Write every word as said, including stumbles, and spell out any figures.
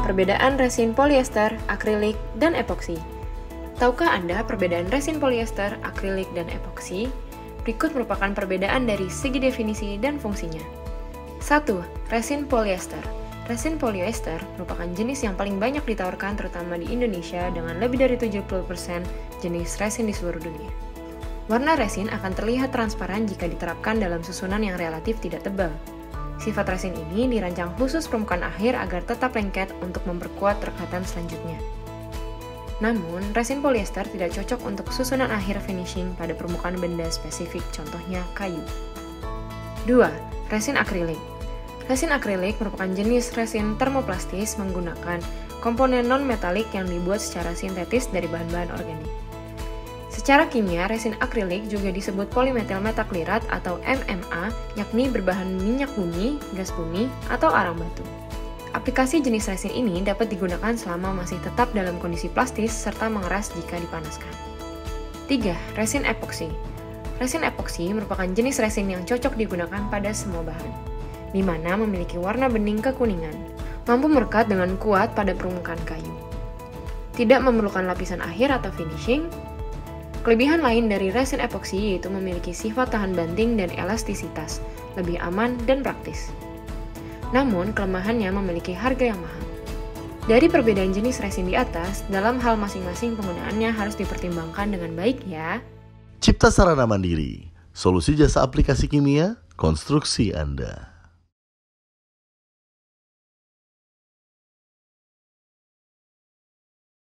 Perbedaan resin polyester, akrilik, dan epoksi. Tahukah Anda perbedaan resin polyester, akrilik, dan epoksi? Berikut merupakan perbedaan dari segi definisi dan fungsinya. satu. Resin polyester. Resin polyester merupakan jenis yang paling banyak ditawarkan terutama di Indonesia dengan lebih dari tujuh puluh persen jenis resin di seluruh dunia. Warna resin akan terlihat transparan jika diterapkan dalam susunan yang relatif tidak tebal. Sifat resin ini dirancang khusus permukaan akhir agar tetap lengket untuk memperkuat rekatan selanjutnya. Namun, resin polyester tidak cocok untuk susunan akhir finishing pada permukaan benda spesifik, contohnya kayu. dua. Resin akrilik. Resin akrilik merupakan jenis resin termoplastis menggunakan komponen non-metalik yang dibuat secara sintetis dari bahan-bahan organik. Secara kimia, resin akrilik juga disebut polymethyl metaklirat atau M M A, yakni berbahan minyak bumi, gas bumi, atau arang batu. Aplikasi jenis resin ini dapat digunakan selama masih tetap dalam kondisi plastis serta mengeras jika dipanaskan. tiga. Resin epoksi. Resin epoksi merupakan jenis resin yang cocok digunakan pada semua bahan, di mana memiliki warna bening kekuningan, mampu merekat dengan kuat pada permukaan kayu. Tidak memerlukan lapisan akhir atau finishing. Kelebihan lain dari resin epoksi yaitu memiliki sifat tahan banting dan elastisitas, lebih aman dan praktis. Namun, kelemahannya memiliki harga yang mahal. Dari perbedaan jenis resin di atas, dalam hal masing-masing penggunaannya harus dipertimbangkan dengan baik ya. Cipta Sarana Mandiri, solusi jasa aplikasi kimia, konstruksi Anda.